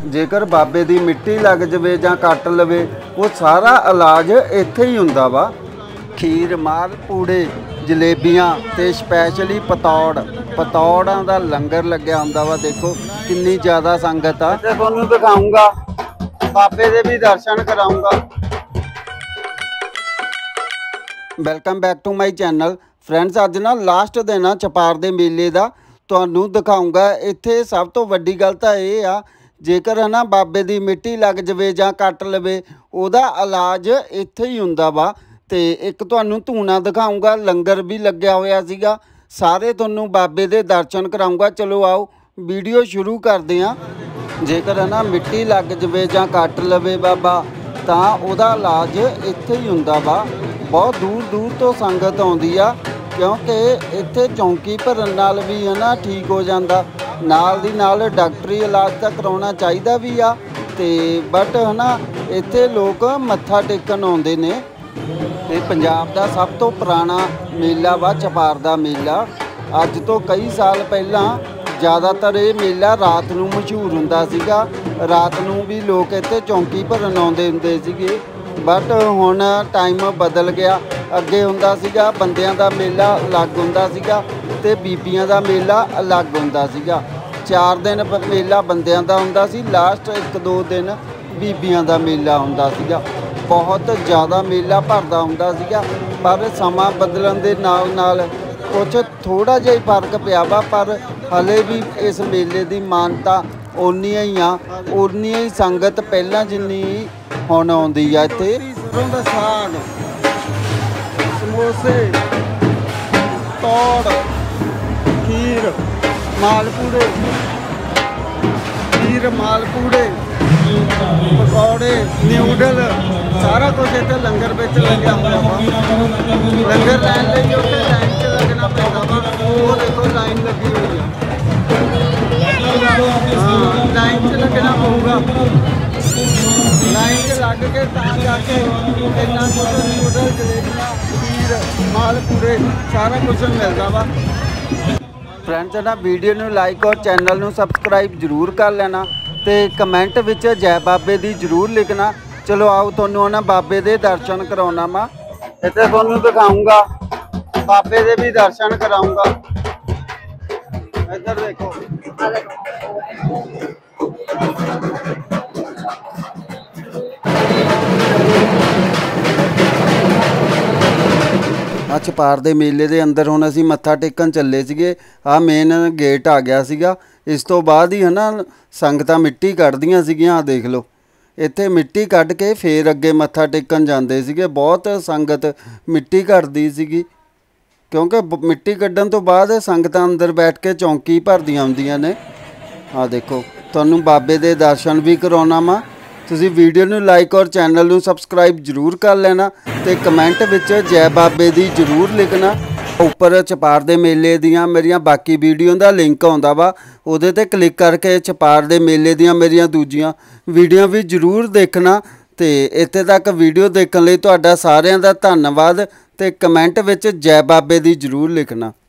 जेकर बाबे दी मिट्टी लग जाए जां कट लवे वो सारा इलाज इत्थे ही हुंदा वा। खीर माल पूड़े जलेबियां ते स्पैशली पतौड़ां दा लंगर लग्या हुंदा वा। देखो कितनी ज़्यादा संगत आ। तुहानूं दिखाऊंगा बाबे दे भी दर्शन कराऊंगा। Welcome back to my channel friends. अज ना लास्ट दिन आ छपार दे मेले का, तुहानूं दिखाऊंगा। इत्थे सब तो वड्डी गल तां इह आ, जेकर है ना बाबे दी मिट्टी लग जाए जां कट लवे उहदा इलाज इत्थे ही हुंदा वा। ते एक तुहानूं धूना दिखाऊंगा, लंगर भी लग्या होया सीगा। सारे तुहानूं बाबे दे दर्शन कराऊंगा। चलो आओ वीडियो शुरू करदे हां। जेकर है ना मिट्टी लग जाए जां कट लवे बाबा तां उहदा इलाज इत्थे ही हुंदा वा। बहुत दूर दूर तो संगत आउंदी आ, क्योंकि इत्थे चौंकी भरन नाल भी है ना ठीक हो जाता। नाल दी नाल डॉक्टरी इलाज तां कराउणा चाहीदा भी आ ते बट है ना इत्थे लोग मत्था टेकन आउंदे ने। ते पंजाब दा सब तो पुराना मेला वा छपार दा मेला। अज तो कई साल पहलां ज़्यादातर ये मेला रात नूं मशहूर हुंदा सीगा। रात नूं भी लोग इत्थे चौंकी भरन आउंदे हुंदे सीगे, बट हुण टाइम बदल गया। अगे हुंदा सीगा बंदियां दा मेला अलग हुंदा सीगा ते बीबियां दा मेला अलग हुंदा सीगा। 4 दिन मेला बंदियां दा हुंदा सी, लास्ट 1-2 दिन बीबियां दा मेला हुंदा सीगा। बहुत ज़्यादा मेला भरदा हुंदा सीगा, पर समा बदलण दे नाल नाल कुछ थोड़ा जिहा ही फर्क पिया वा। पर हले भी इस मेले की मानता उन्नी ही आ, उन्नी ही संगत पहलां जिन्नी हुण आउंदी आ। इत्थे सरों दा साग, समोसे, तौड़, खीर मालपूड़े, पकौड़े, न्यूडल, सारा कुछ इत्थे लंगर विच लग्या होया वा। लंगर लैण लई उत्थे लाइन च लगना पैंदा वा। वो देखो लाइन लगी हुई है। हाँ, लाइन च लगना पऊगा। लाइन च लग के तां जाके इन्ना कुछ न्यूडल, जलेबियां, खीर, मालपूड़े सारा कुछ मिलता वा। फ्रेंड्स ना वीडियो नूं लाइक और चैनल नूं सबसक्राइब जरूर कर लेना ते कमेंट विच जय बाबे दी जरूर लिखना। चलो आओ तुहानूं ना बाबे दे दर्शन कराउणा वा। इत्थे तुहानूं दिखाऊंगा बाबे दे भी दर्शन कराऊंगा। इधर देखो छपार दे मेले दे अंदर हुण असीं मत्था टेकन चले सीगे। आ मेन गेट आ गया सीगा। इस तो बाद ही है ना संगतां मिट्टी कढ़दियां सीगियां। देख लो इत्थे मिट्टी कढ़ के फिर अगे मत्था टेकन जांदे सीगे। बहुत संगत मिट्टी कढ़दी सीगी, क्योंकि मिट्टी कढ़न तो बाद संगतां अंदर बैठ के चौंकी भरदियां हुंदियां ने। आ देखो तुहानूं बाबे दे दर्शन भी कराउणा वा। तुसीं वीडियो नूं लाइक और चैनल नूं सबसक्राइब जरूर कर लेना ते कमेंट विच जय बाबे दी जरूर लिखना। उपर छपार दे मेले दियां मेरियां बाकी वीडियो दा लिंक आउंदा वा, उहदे ते क्लिक करके छपार दे मेले दियां मेरियां दूजियां वीडियो भी जरूर देखना। ते इत्थे तक वीडियो देखण लई तुहाडा सारिआं दा धन्नवाद ते कमेंट विच जय बाबे दी जरूर लिखना।